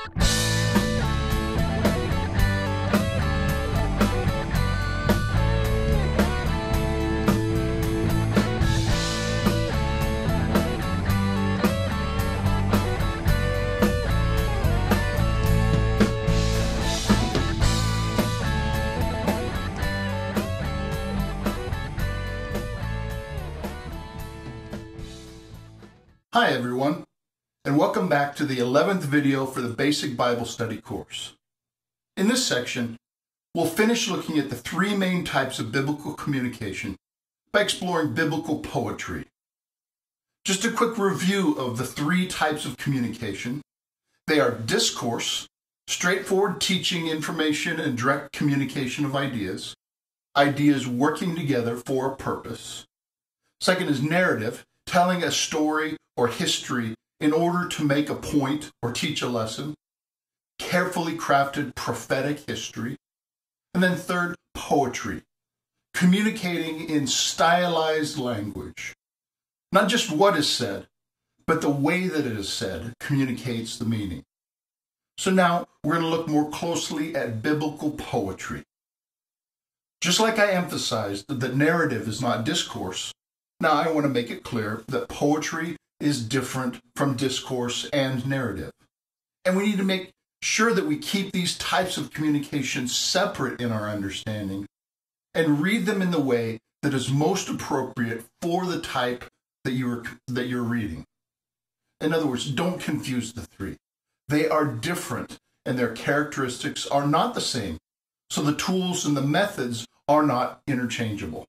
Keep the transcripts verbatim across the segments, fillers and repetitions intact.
Hi everyone, and welcome back to the eleventh video for the Basic Bible Study course. In this section, we'll finish looking at the three main types of biblical communication by exploring biblical poetry. Just a quick review of the three types of communication. They are discourse, straightforward teaching, information, and direct communication of ideas, ideas working together for a purpose. Second is narrative, telling a story or history in order to make a point or teach a lesson, carefully crafted prophetic history. And then third, poetry, communicating in stylized language. Not just what is said, but the way that it is said communicates the meaning. So now we're going to look more closely at biblical poetry. Just like I emphasized that narrative is not discourse, now I want to make it clear that poetry is different from discourse and narrative. And we need to make sure that we keep these types of communications separate in our understanding and read them in the way that is most appropriate for the type that you're, that you're reading. In other words, don't confuse the three. They are different and their characteristics are not the same. So the tools and the methods are not interchangeable.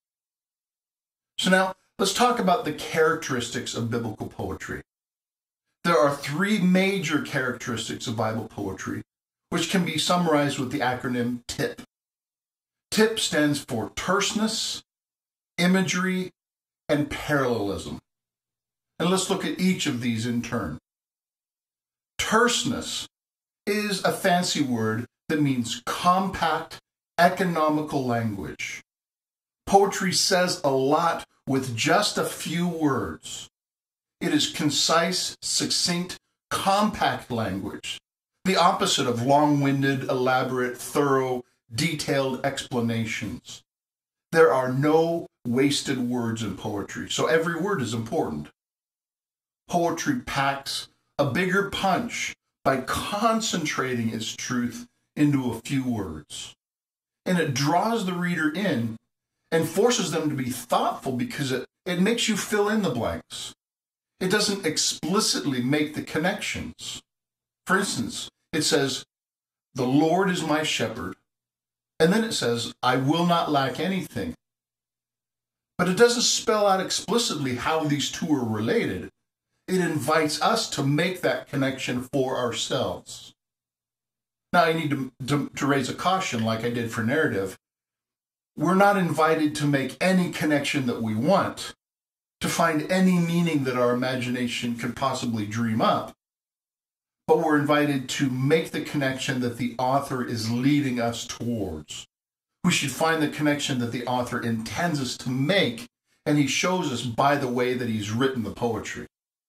So now, let's talk about the characteristics of biblical poetry. There are three major characteristics of Bible poetry, which can be summarized with the acronym TIP. TIP stands for terseness, imagery, and parallelism. And let's look at each of these in turn. Terseness is a fancy word that means compact, economical language. Poetry says a lot with just a few words. It is concise, succinct, compact language, the opposite of long-winded, elaborate, thorough, detailed explanations. There are no wasted words in poetry, so every word is important. Poetry packs a bigger punch by concentrating its truth into a few words. And it draws the reader in and forces them to be thoughtful because it, it makes you fill in the blanks. It doesn't explicitly make the connections. For instance, it says, "The Lord is my shepherd," and then it says, "I will not lack anything." But it doesn't spell out explicitly how these two are related. It invites us to make that connection for ourselves. Now, I need to, to, to raise a caution like I did for narrative. We're not invited to make any connection that we want, to find any meaning that our imagination could possibly dream up, but we're invited to make the connection that the author is leading us towards. We should find the connection that the author intends us to make, and he shows us by the way that he's written the poetry.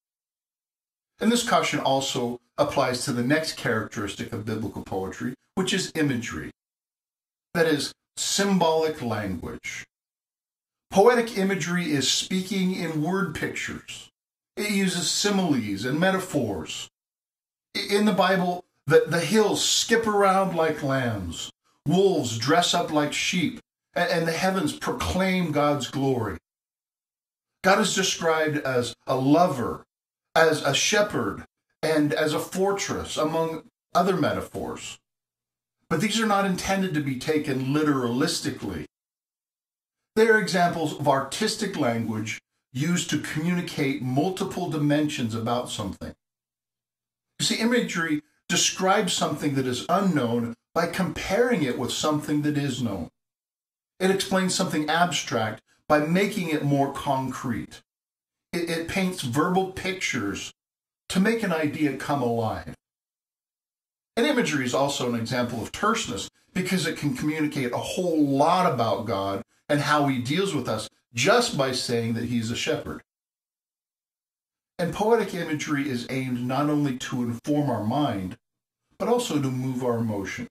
And this caution also applies to the next characteristic of biblical poetry, which is imagery. That is, symbolic language. Poetic imagery is speaking in word pictures. It uses similes and metaphors. In the Bible, the, the hills skip around like lambs, wolves dress up like sheep, and, and the heavens proclaim God's glory. God is described as a lover, as a shepherd, and as a fortress, among other metaphors. But these are not intended to be taken literalistically. They are examples of artistic language used to communicate multiple dimensions about something. You see, imagery describes something that is unknown by comparing it with something that is known. It explains something abstract by making it more concrete. It, it paints verbal pictures to make an idea come alive. And imagery is also an example of terseness because it can communicate a whole lot about God and how he deals with us just by saying that he's a shepherd. And poetic imagery is aimed not only to inform our mind, but also to move our emotions.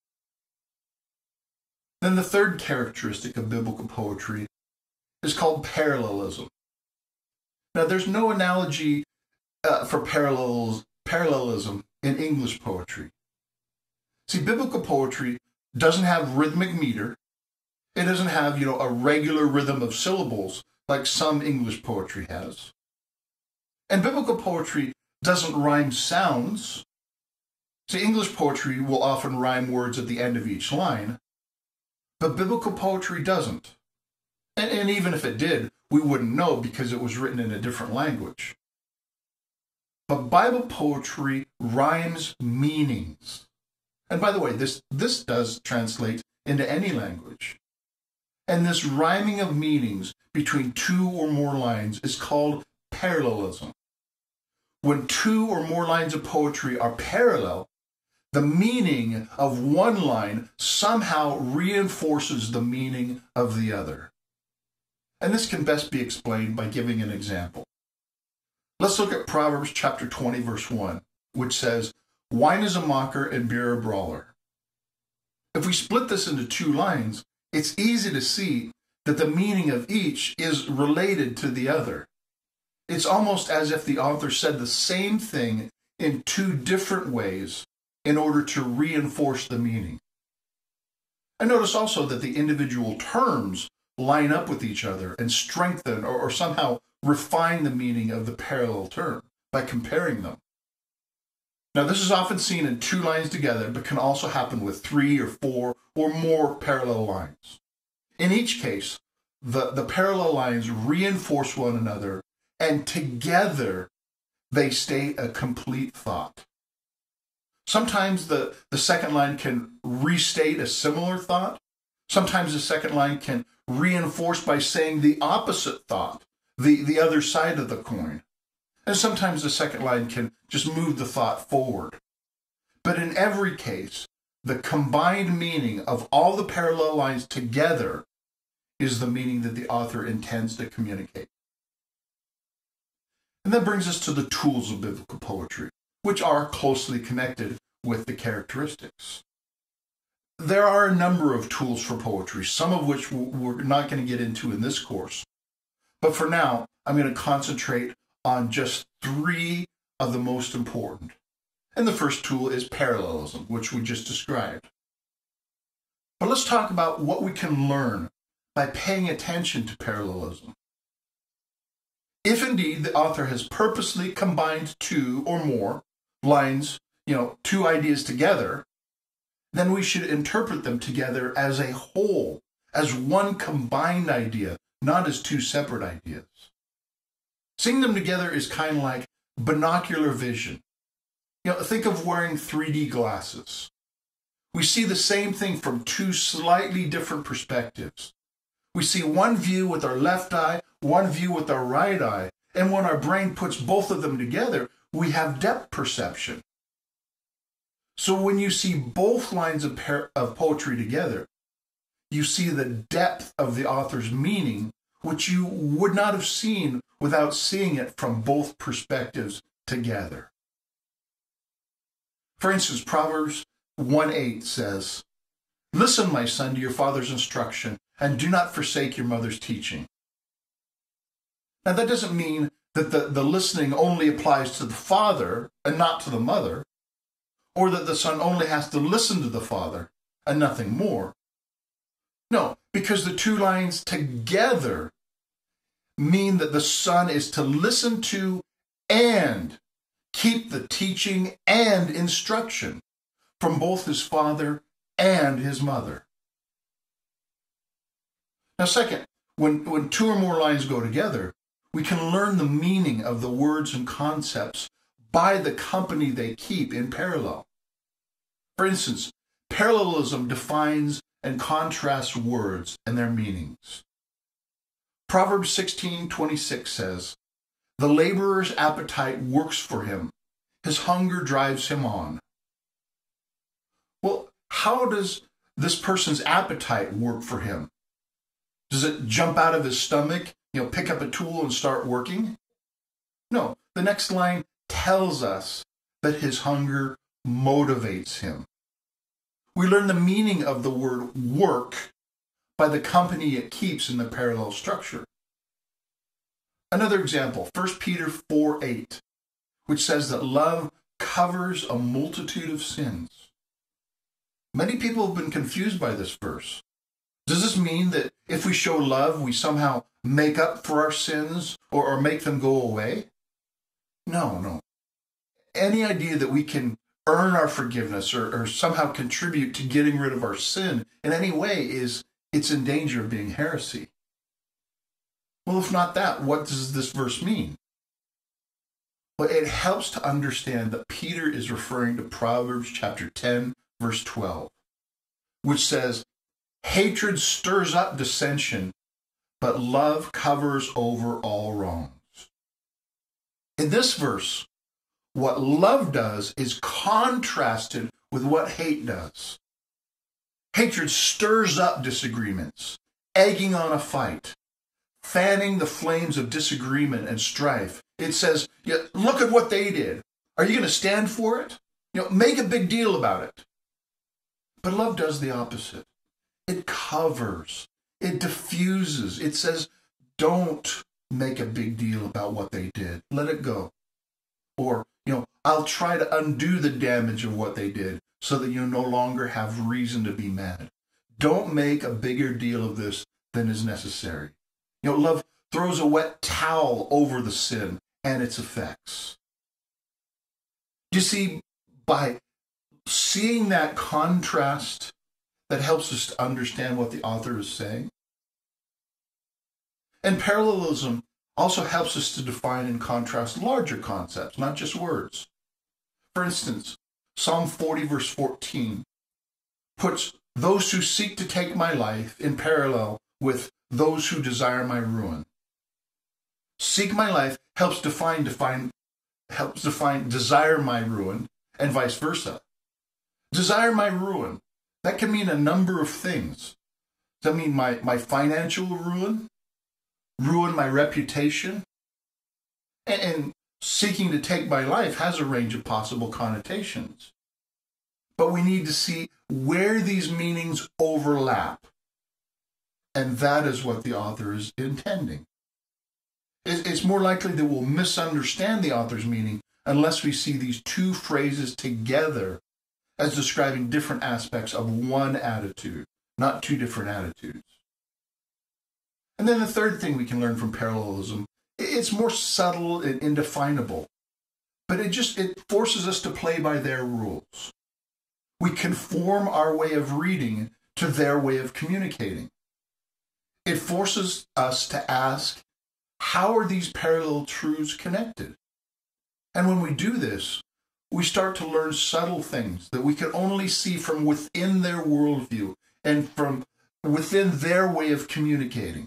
Then the third characteristic of biblical poetry is called parallelism. Now, there's no analogy uh, for parallels, parallelism in English poetry. See, biblical poetry doesn't have rhythmic meter. It doesn't have, you know, a regular rhythm of syllables like some English poetry has. And biblical poetry doesn't rhyme sounds. See, English poetry will often rhyme words at the end of each line, but biblical poetry doesn't. And, and even if it did, we wouldn't know because it was written in a different language. But Bible poetry rhymes meanings. And by the way, this, this does translate into any language. And this rhyming of meanings between two or more lines is called parallelism. When two or more lines of poetry are parallel, the meaning of one line somehow reinforces the meaning of the other. And this can best be explained by giving an example. Let's look at Proverbs chapter twenty, verse one, which says, "Wine is a mocker and beer a brawler." If we split this into two lines, it's easy to see that the meaning of each is related to the other. It's almost as if the author said the same thing in two different ways in order to reinforce the meaning. And notice also that the individual terms line up with each other and strengthen or, or somehow refine the meaning of the parallel term by comparing them. Now, this is often seen in two lines together, but can also happen with three or four or more parallel lines. In each case, the, the parallel lines reinforce one another, and together they state a complete thought. Sometimes the, the second line can restate a similar thought. Sometimes the second line can reinforce by saying the opposite thought, the, the other side of the coin. And sometimes the second line can just move the thought forward. But in every case, the combined meaning of all the parallel lines together is the meaning that the author intends to communicate. And that brings us to the tools of biblical poetry, which are closely connected with the characteristics. There are a number of tools for poetry, some of which we're not going to get into in this course. But for now, I'm going to concentrate on just three of the most important. And the first tool is parallelism, which we just described. But let's talk about what we can learn by paying attention to parallelism. If indeed the author has purposely combined two or more lines, you know, two ideas together, then we should interpret them together as a whole, as one combined idea, not as two separate ideas. Seeing them together is kind of like binocular vision. You know, think of wearing three D glasses. We see the same thing from two slightly different perspectives. We see one view with our left eye, one view with our right eye, and when our brain puts both of them together, we have depth perception. So when you see both lines of, par- of poetry together, you see the depth of the author's meaning, which you would not have seen without seeing it from both perspectives together. For instance, Proverbs one eight says, "Listen, my son, to your father's instruction, and do not forsake your mother's teaching." Now, that doesn't mean that the, the listening only applies to the father and not to the mother, or that the son only has to listen to the father and nothing more. No, because the two lines together mean that the son is to listen to and keep the teaching and instruction from both his father and his mother. Now, second, when, when two or more lines go together, we can learn the meaning of the words and concepts by the company they keep in parallel. For instance, parallelism defines and contrasts words and their meanings. Proverbs sixteen twenty-six says, "The laborer's appetite works for him. His hunger drives him on." Well, how does this person's appetite work for him? Does it jump out of his stomach, you know, pick up a tool and start working? No, the next line tells us that his hunger motivates him. We learn the meaning of the word work by the company it keeps in the parallel structure. Another example, First Peter four eight, which says that love covers a multitude of sins. Many people have been confused by this verse. Does this mean that if we show love, we somehow make up for our sins or, or make them go away? No, no. Any idea that we can earn our forgiveness or, or somehow contribute to getting rid of our sin in any way is, it's in danger of being heresy. Well, if not that, what does this verse mean? Well, it helps to understand that Peter is referring to Proverbs chapter ten, verse twelve, which says, hatred stirs up dissension, but love covers over all wrongs. In this verse, what love does is contrasted with what hate does. Hatred stirs up disagreements, egging on a fight, fanning the flames of disagreement and strife. It says, yeah, look at what they did. Are you going to stand for it? You know, make a big deal about it. But love does the opposite. It covers. It diffuses. It says, don't make a big deal about what they did. Let it go. Or, you know, I'll try to undo the damage of what they did so that you no longer have reason to be mad. Don't make a bigger deal of this than is necessary. You know, love throws a wet towel over the sin and its effects. You see, by seeing that contrast, that helps us to understand what the author is saying. And parallelism also helps us to define and contrast larger concepts, not just words. For instance, Psalm forty, verse fourteen, puts those who seek to take my life in parallel with those who desire my ruin. Seek my life helps define, define, helps define desire my ruin, and vice versa. Desire my ruin. That can mean a number of things. Does that mean my, my financial ruin? Ruin my reputation? And, and seeking to take my life has a range of possible connotations. But we need to see where these meanings overlap. And that is what the author is intending. It's more likely that we'll misunderstand the author's meaning unless we see these two phrases together as describing different aspects of one attitude, not two different attitudes. And then the third thing we can learn from parallelism, it's more subtle and indefinable, but it just it forces us to play by their rules. We conform our way of reading to their way of communicating. It forces us to ask, how are these parallel truths connected? And when we do this, we start to learn subtle things that we can only see from within their worldview and from within their way of communicating.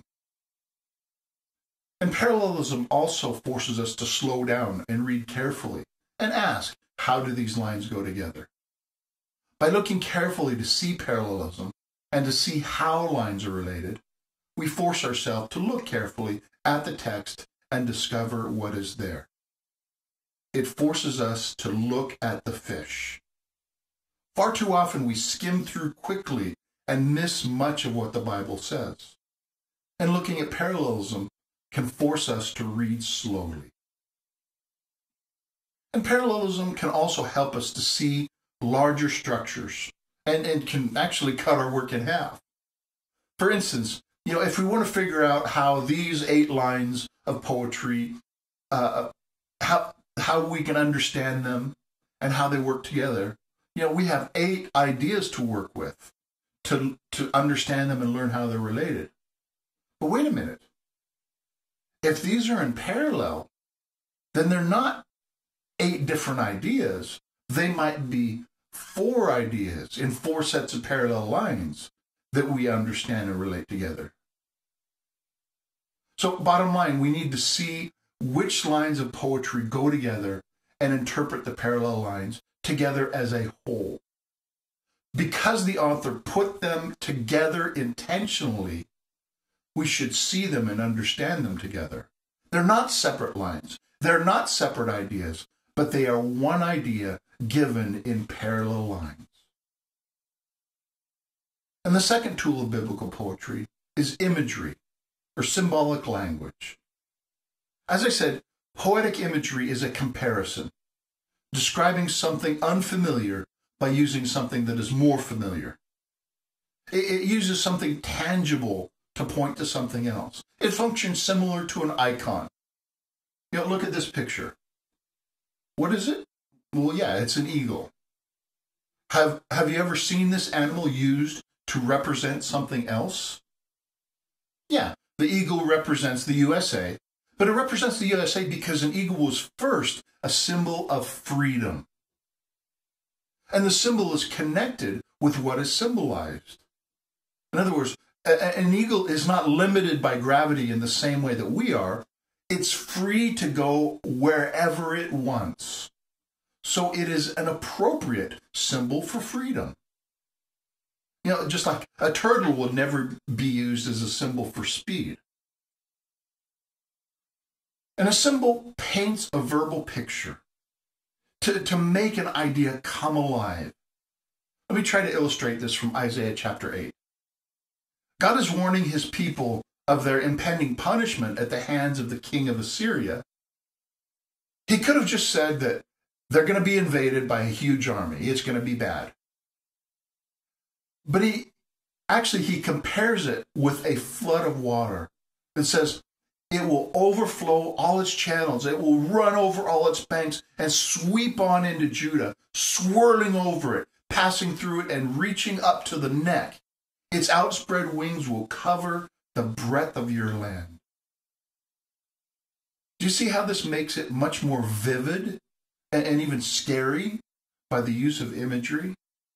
And parallelism also forces us to slow down and read carefully and ask, how do these lines go together? By looking carefully to see parallelism and to see how lines are related, we force ourselves to look carefully at the text and discover what is there. It forces us to look at the fish. Far too often we skim through quickly and miss much of what the Bible says. And looking at parallelism can force us to read slowly. And parallelism can also help us to see larger structures and, and can actually cut our work in half. For instance, you know, if we want to figure out how these eight lines of poetry, uh, how how we can understand them and how they work together, you know, we have eight ideas to work with to, to understand them and learn how they're related. But wait a minute. If these are in parallel, then they're not eight different ideas. They might be four ideas in four sets of parallel lines that we understand and relate together. So bottom line, we need to see which lines of poetry go together and interpret the parallel lines together as a whole. Because the author put them together intentionally, we should see them and understand them together. They're not separate lines. They're not separate ideas, but they are one idea given in parallel lines. And the second tool of biblical poetry is imagery, or symbolic language. As I said, poetic imagery is a comparison, describing something unfamiliar by using something that is more familiar. It, it uses something tangible to point to something else. It functions similar to an icon. You know, look at this picture. What is it? Well, yeah, it's an eagle. Have, have you ever seen this animal used to represent something else? Yeah, the eagle represents the U S A, but it represents the U S A because an eagle was first a symbol of freedom. And the symbol is connected with what is symbolized. In other words, a, an eagle is not limited by gravity in the same way that we are. It's free to go wherever it wants. So it is an appropriate symbol for freedom. You know, just like a turtle would never be used as a symbol for speed. And a symbol paints a verbal picture to, to make an idea come alive. Let me try to illustrate this from Isaiah chapter eight. God is warning his people of their impending punishment at the hands of the king of Assyria. He could have just said that they're going to be invaded by a huge army. It's going to be bad. But he actually, he compares it with a flood of water. It says, it will overflow all its channels. It will run over all its banks and sweep on into Judah, swirling over it, passing through it and reaching up to the neck. Its outspread wings will cover the breadth of your land. Do you see how this makes it much more vivid and, and even scary by the use of imagery?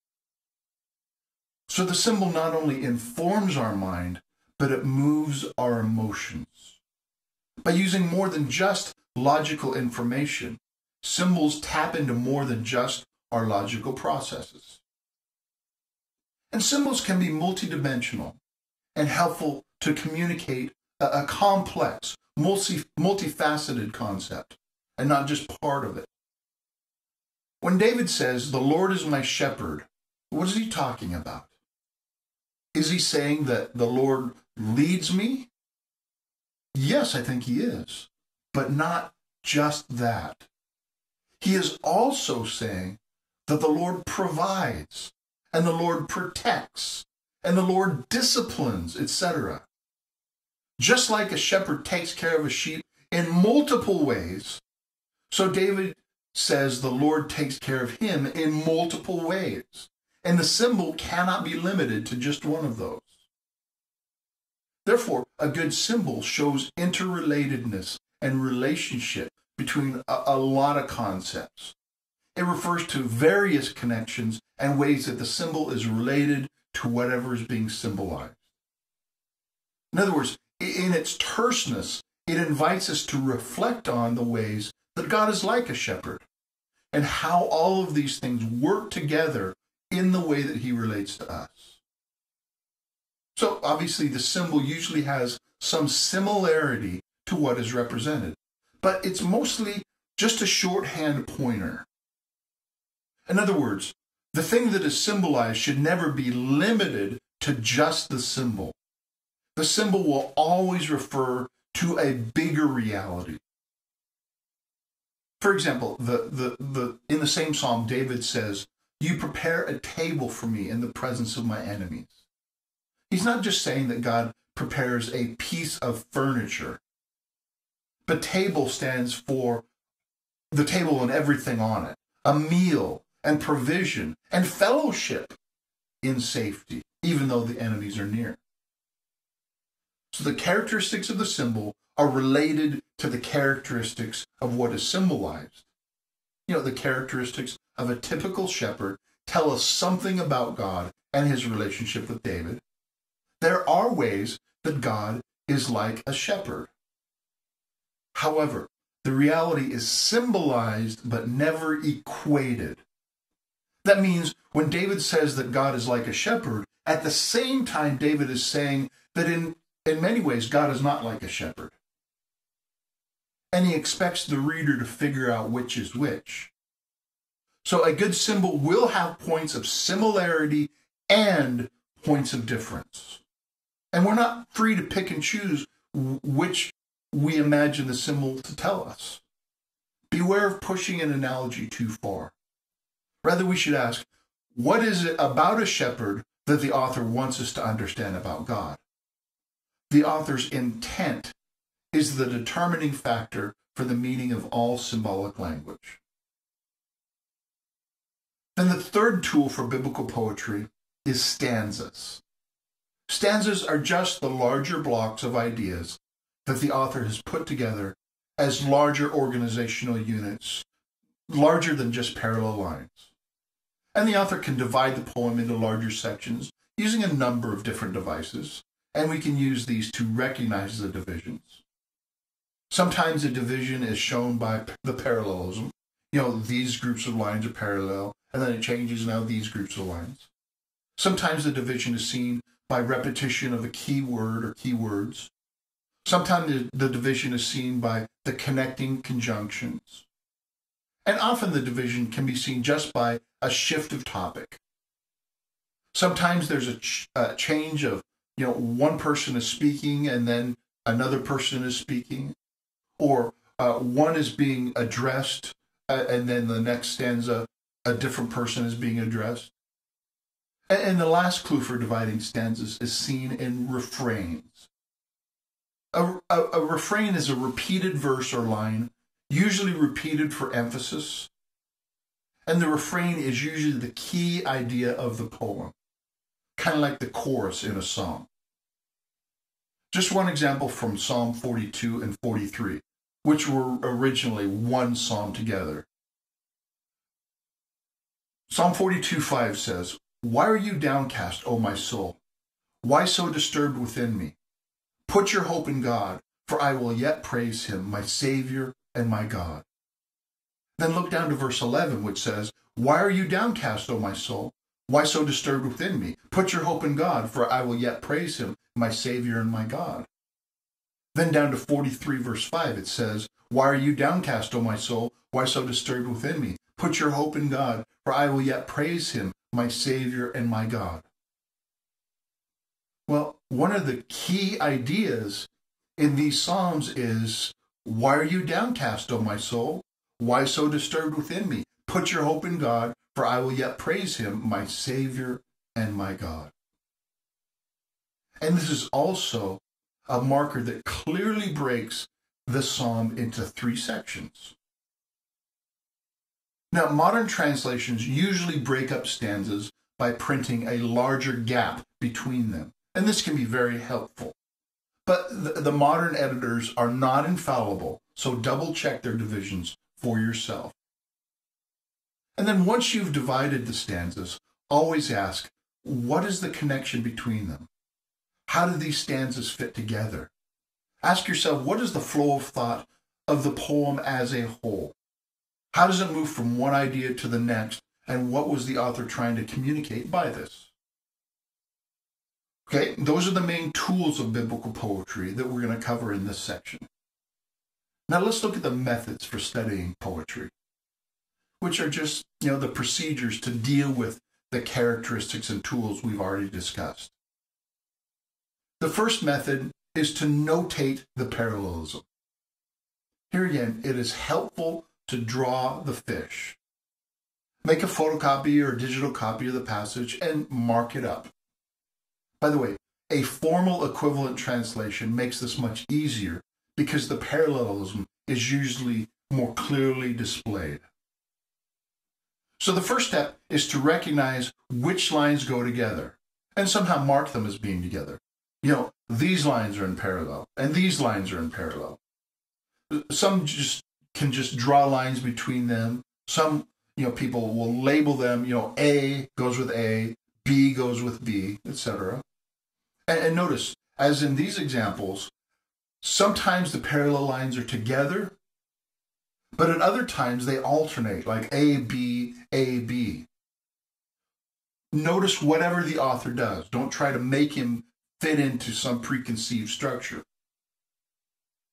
So the symbol not only informs our mind, but it moves our emotions. By using more than just logical information, symbols tap into more than just our logical processes. And symbols can be multidimensional and helpful to communicate a, a complex, multi, multifaceted concept, and not just part of it. When David says, "The Lord is my shepherd," what is he talking about? Is he saying that the Lord leads me? Yes, I think he is, but not just that. He is also saying that the Lord provides, and the Lord protects, and the Lord disciplines, et cetera. Just like a shepherd takes care of a sheep in multiple ways, so David says the Lord takes care of him in multiple ways. And the symbol cannot be limited to just one of those. Therefore, a good symbol shows interrelatedness and relationship between a, a lot of concepts. It refers to various connections and ways that the symbol is related to whatever is being symbolized. In other words, in its terseness, it invites us to reflect on the ways that God is like a shepherd and how all of these things work together in the way that he relates to us. So obviously the symbol usually has some similarity to what is represented, but it's mostly just a shorthand pointer. In other words, the thing that is symbolized should never be limited to just the symbol. The symbol will always refer to a bigger reality. For example, the, the, the, in the same psalm, David says, "You prepare a table for me in the presence of my enemies." He's not just saying that God prepares a piece of furniture, but table stands for the table and everything on it, a meal and provision and fellowship in safety, even though the enemies are near. So the characteristics of the symbol are related to the characteristics of what is symbolized. You know, the characteristics of a typical shepherd tell us something about God and his relationship with David. There are ways that God is like a shepherd. However, the reality is symbolized but never equated. That means when David says that God is like a shepherd, at the same time David is saying that in, in many ways God is not like a shepherd. and he expects the reader to figure out which is which. So a good symbol will have points of similarity and points of difference. And we're not free to pick and choose which we imagine the symbol to tell us. Beware of pushing an analogy too far. Rather, we should ask, what is it about a shepherd that the author wants us to understand about God? The author's intent is the determining factor for the meaning of all symbolic language. Then the third tool for biblical poetry is stanzas. Stanzas are just the larger blocks of ideas that the author has put together as larger organizational units, larger than just parallel lines. And the author can divide the poem into larger sections using a number of different devices, and we can use these to recognize the divisions. Sometimes a division is shown by the parallelism. You know, these groups of lines are parallel, and then it changes now these groups of lines. Sometimes the division is seen by repetition of a key word or keywords. Sometimes the, the division is seen by the connecting conjunctions. And often the division can be seen just by a shift of topic. Sometimes there's a, ch- a change of, you know, one person is speaking and then another person is speaking, or uh, one is being addressed uh, and then the next stanza, a different person is being addressed. And, and the last clue for dividing stanzas is seen in refrains. A, a, a refrain is a repeated verse or line, usually repeated for emphasis, and the refrain is usually the key idea of the poem, kind of like the chorus in a song. Just one example from Psalm forty-two and forty-three, which were originally one psalm together. Psalm forty-two five says, "Why are you downcast, O my soul? Why so disturbed within me? Put your hope in God, for I will yet praise him, my Savior and my God." Then look down to verse eleven, which says, "Why are you downcast, O my soul? Why so disturbed within me? Put your hope in God, for I will yet praise him, my Savior and my God." Then down to forty-three, verse five, it says, "Why are you downcast, O my soul? Why so disturbed within me? Put your hope in God, for I will yet praise him, my Savior and my God." Well, one of the key ideas in these Psalms is, why are you downcast, O my soul? Why so disturbed within me? Put your hope in God, for I will yet praise him, my Savior and my God. And this is also a marker that clearly breaks the psalm into three sections. Now, modern translations usually break up stanzas by printing a larger gap between them, and this can be very helpful. But the, the modern editors are not infallible, so double check their divisions for yourself. And then once you've divided the stanzas, always ask, what is the connection between them? How do these stanzas fit together? Ask yourself, what is the flow of thought of the poem as a whole? How does it move from one idea to the next, and what was the author trying to communicate by this? Okay, those are the main tools of biblical poetry that we're going to cover in this section. Now let's look at the methods for studying poetry, which are just, you know, the procedures to deal with the characteristics and tools we've already discussed. The first method is to notate the parallelism. Here again, it is helpful to draw the fish. Make a photocopy or a digital copy of the passage and mark it up. By the way, a formal equivalent translation makes this much easier because the parallelism is usually more clearly displayed. So the first step is to recognize which lines go together and somehow mark them as being together. You know, these lines are in parallel and these lines are in parallel. Some just can just draw lines between them. Some, you know, people will label them, you know, A goes with A, B goes with B, et cetera. And, and notice, as in these examples, sometimes the parallel lines are together, but at other times they alternate, like A, B, A, B. Notice whatever the author does. Don't try to make him fit into some preconceived structure.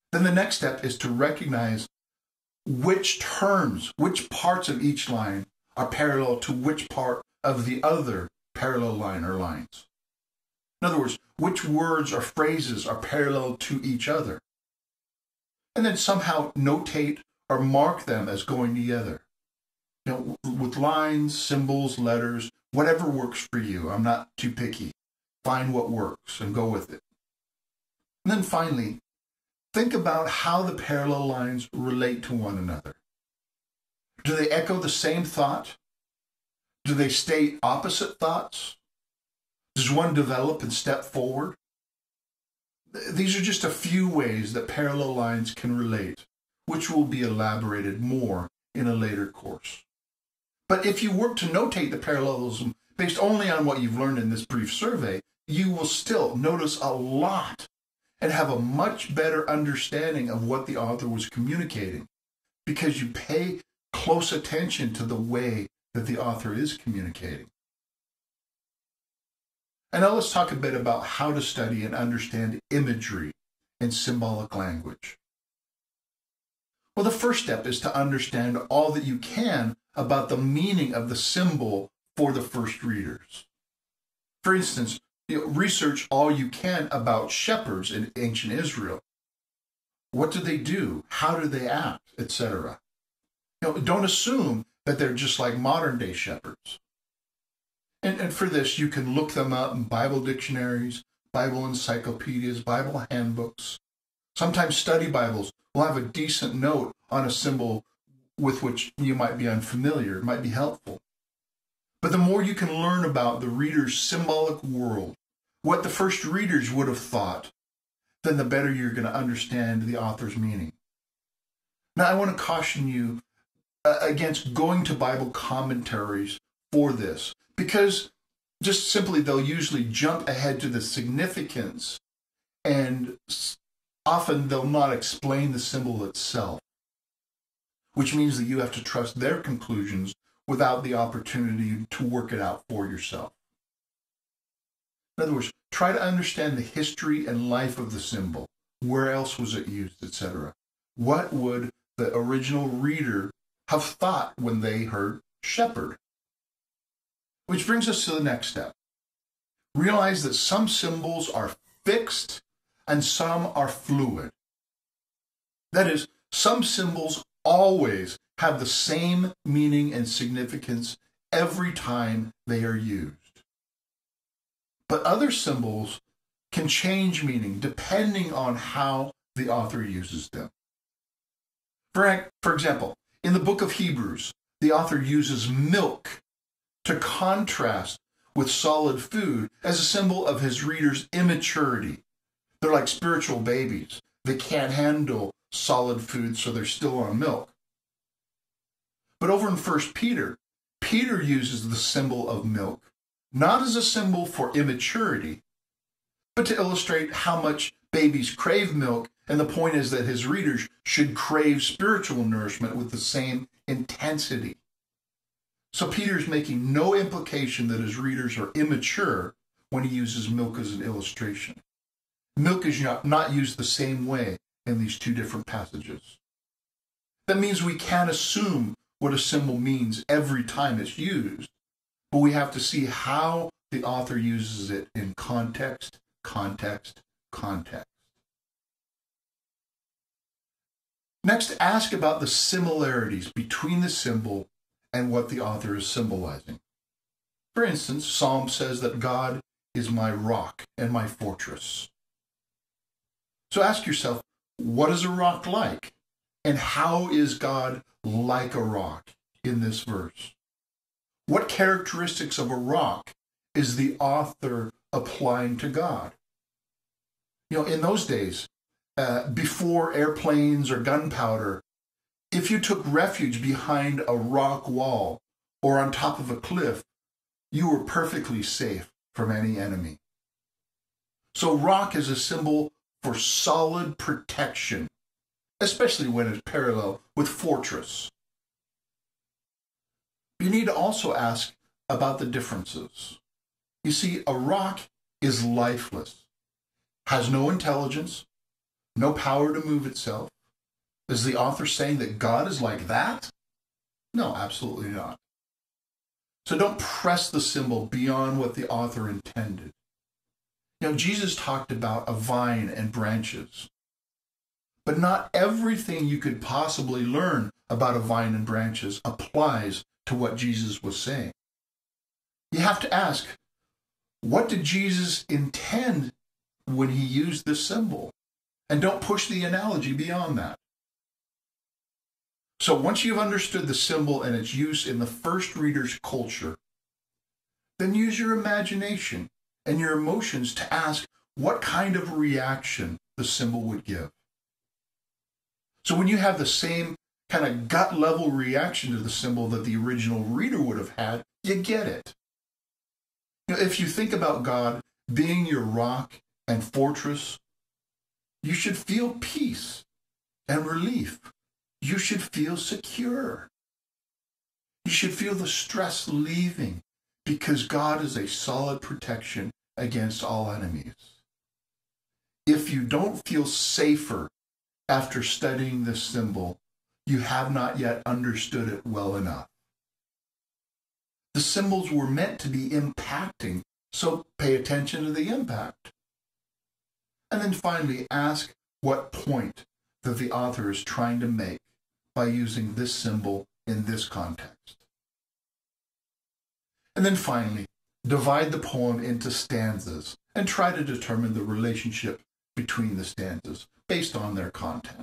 Then the next step is to recognize which terms, which parts of each line are parallel to which part of the other parallel line or lines. In other words, which words or phrases are parallel to each other. And then somehow notate or mark them as going together. You know, with lines, symbols, letters, whatever works for you. I'm not too picky. Find what works and go with it. And then finally, think about how the parallel lines relate to one another. Do they echo the same thought? Do they state opposite thoughts? Does one develop and step forward? These are just a few ways that parallel lines can relate, which will be elaborated more in a later course. But if you work to notate the parallelism based only on what you've learned in this brief survey, you will still notice a lot and have a much better understanding of what the author was communicating, because you pay close attention to the way that the author is communicating. And now let's talk a bit about how to study and understand imagery in symbolic language. Well, the first step is to understand all that you can about the meaning of the symbol for the first readers. For instance, you know, research all you can about shepherds in ancient Israel. What do they do? How do they act? et cetera. You know, don't assume that they're just like modern-day shepherds. And, and for this, you can look them up in Bible dictionaries, Bible encyclopedias, Bible handbooks. Sometimes study Bibles will have a decent note on a symbol with which you might be unfamiliar. It might be helpful. But the more you can learn about the reader's symbolic world, what the first readers would have thought, then the better you're going to understand the author's meaning. Now, I want to caution you uh, against going to Bible commentaries for this, because just simply they'll usually jump ahead to the significance, and often they'll not explain the symbol itself, which means that you have to trust their conclusions without the opportunity to work it out for yourself. In other words, try to understand the history and life of the symbol. Where else was it used, et cetera. What would the original reader have thought when they heard shepherd? Which brings us to the next step. Realize that some symbols are fixed and some are fluid. That is, some symbols always have the same meaning and significance every time they are used. But other symbols can change meaning depending on how the author uses them. For, for example, in the book of Hebrews, the author uses milk to contrast with solid food as a symbol of his readers' immaturity. They're like spiritual babies. They can't handle solid food, so they're still on milk. But over in First Peter, Peter uses the symbol of milk not as a symbol for immaturity, but to illustrate how much babies crave milk, and the point is that his readers should crave spiritual nourishment with the same intensity. So Peter's making no implication that his readers are immature when he uses milk as an illustration. Milk is not, not used the same way in these two different passages. That means we can't assume what a symbol means every time it's used, but we have to see how the author uses it in context, context, context. Next, ask about the similarities between the symbol and what the author is symbolizing. For instance, Psalm says that God is my rock and my fortress. So ask yourself, what is a rock like? And how is God like a rock in this verse? What characteristics of a rock is the author applying to God? You know, in those days, uh, before airplanes or gunpowder, if you took refuge behind a rock wall or on top of a cliff, you were perfectly safe from any enemy. So rock is a symbol for solid protection, especially when it's parallel with fortress. You need to also ask about the differences. You see, a rock is lifeless, has no intelligence, no power to move itself? Is the author saying that God is like that? No, absolutely not. So don't press the symbol beyond what the author intended. You know, Jesus talked about a vine and branches. But not everything you could possibly learn about a vine and branches applies to what Jesus was saying. You have to ask, what did Jesus intend when he used this symbol? And don't push the analogy beyond that. So once you've understood the symbol and its use in the first reader's culture, then use your imagination and your emotions to ask what kind of reaction the symbol would give. So when you have the same kind of gut level reaction to the symbol that the original reader would have had, you get it. You know, if you think about God being your rock and fortress, you should feel peace and relief. You should feel secure. You should feel the stress leaving because God is a solid protection against all enemies. If you don't feel safer after studying this symbol, you have not yet understood it well enough. The symbols were meant to be impacting, so pay attention to the impact. And then finally, ask what point that the author is trying to make by using this symbol in this context. And then finally, divide the poem into stanzas and try to determine the relationship between the stanzas based on their content.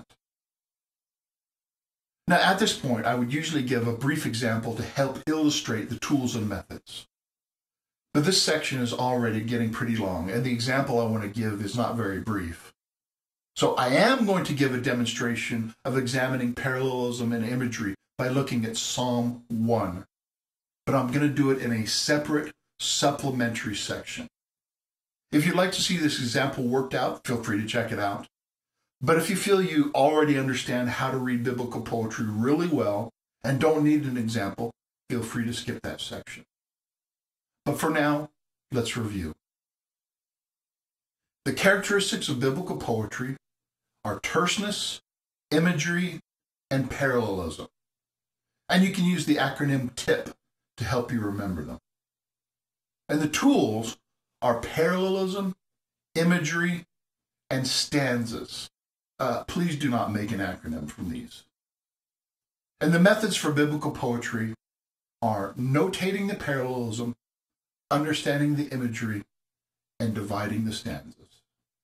Now, at this point, I would usually give a brief example to help illustrate the tools and methods. But this section is already getting pretty long, and the example I want to give is not very brief. So I am going to give a demonstration of examining parallelism and imagery by looking at Psalm one. But I'm going to do it in a separate supplementary section. If you'd like to see this example worked out, feel free to check it out. But if you feel you already understand how to read biblical poetry really well and don't need an example, feel free to skip that section. But for now, let's review. The characteristics of biblical poetry are terseness, imagery, and parallelism. And you can use the acronym TIP to help you remember them. And the tools are parallelism, imagery, and stanzas. Uh, please do not make an acronym from these. And the methods for biblical poetry are notating the parallelism, understanding the imagery, and dividing the stanzas.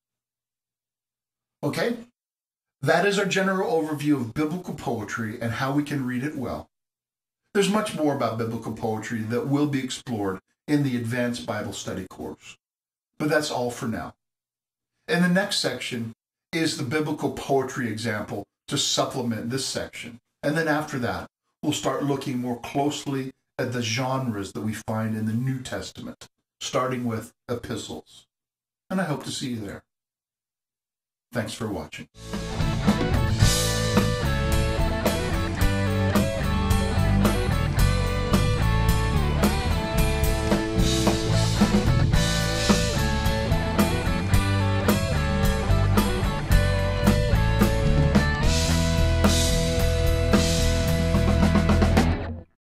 Okay? That is our general overview of biblical poetry and how we can read it well. There's much more about biblical poetry that will be explored in the Advanced Bible Study course. But that's all for now. In the next section is the biblical poetry example to supplement this section. And then after that, we'll start looking more closely at the genres that we find in the New Testament, starting with epistles. And I hope to see you there. Thanks for watching.